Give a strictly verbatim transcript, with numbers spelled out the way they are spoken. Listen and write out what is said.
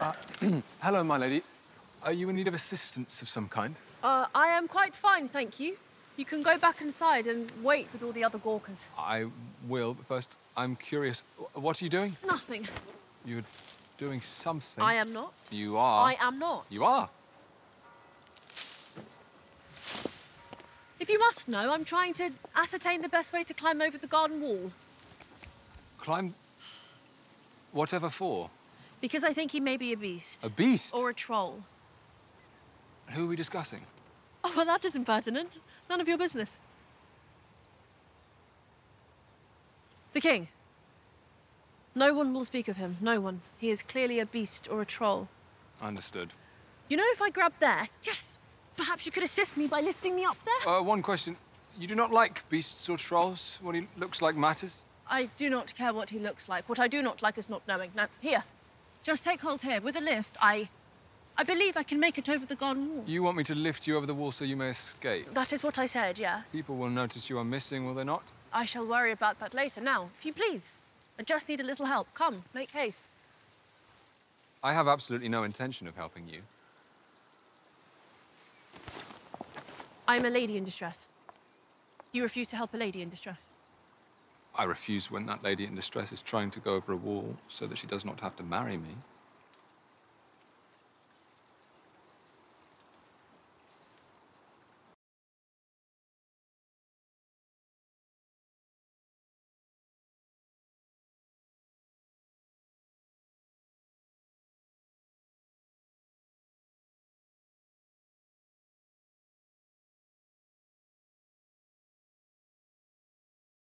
Uh, hello, my lady. Are you in need of assistance of some kind? Uh, I am quite fine, thank you. You can go back inside and wait with all the other gawkers. I will, but first, I'm curious. What are you doing? Nothing. You're doing something. I am not. You are. I am not. You are. If you must know, I'm trying to ascertain the best way to climb over the garden wall. Climb... whatever for? Because I think he may be a beast. A beast? Or a troll. Who are we discussing? Oh, well, that is impertinent. None of your business. The king. No one will speak of him. No one. He is clearly a beast or a troll. Understood. You know, if I grab there, yes, perhaps you could assist me by lifting me up there? Uh, one question. You do not like beasts or trolls? What he looks like matters? I do not care what he looks like. What I do not like is not knowing. Now, here. Just take hold here. With a lift, I... I believe I can make it over the garden wall. You want me to lift you over the wall so you may escape? That is what I said, yes. People will notice you are missing, will they not? I shall worry about that later. Now, if you please, I just need a little help. Come, make haste. I have absolutely no intention of helping you. I am a lady in distress. You refuse to help a lady in distress. I refuse when that lady in distress is trying to go over a wall so that she does not have to marry me.